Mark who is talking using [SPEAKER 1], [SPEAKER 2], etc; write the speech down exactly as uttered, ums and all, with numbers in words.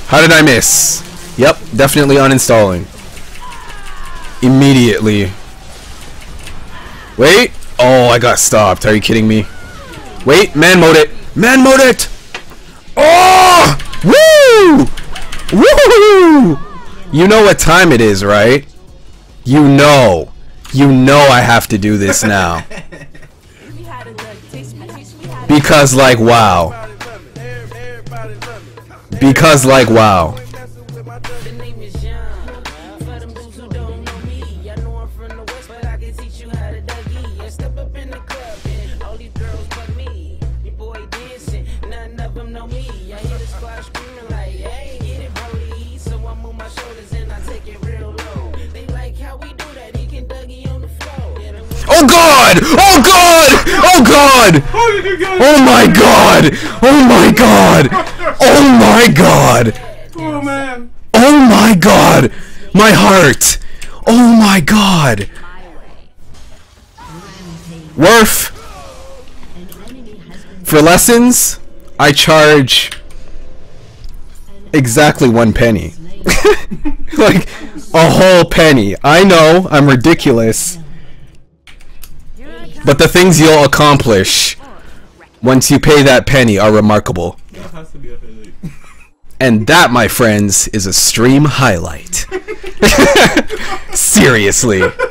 [SPEAKER 1] How did I miss? Yep, definitely uninstalling. Immediately. Wait. Oh, I got stopped. Are you kidding me? Wait, man mode it. Man mode it. Oh! Woo! Woo! You know what time it is, right? You know. You know I have to do this now. Because like wow. Because like wow. Oh god! Oh god! Oh god! Oh my god! Oh my god! Oh my god!
[SPEAKER 2] Oh man!
[SPEAKER 1] Oh my god! My heart! Oh my god! Worf! For lessons, I charge exactly one penny. Like, a whole penny. I know, I'm ridiculous. But the things you'll accomplish once you pay that penny are remarkable. And that, my friends, is a stream highlight. Seriously.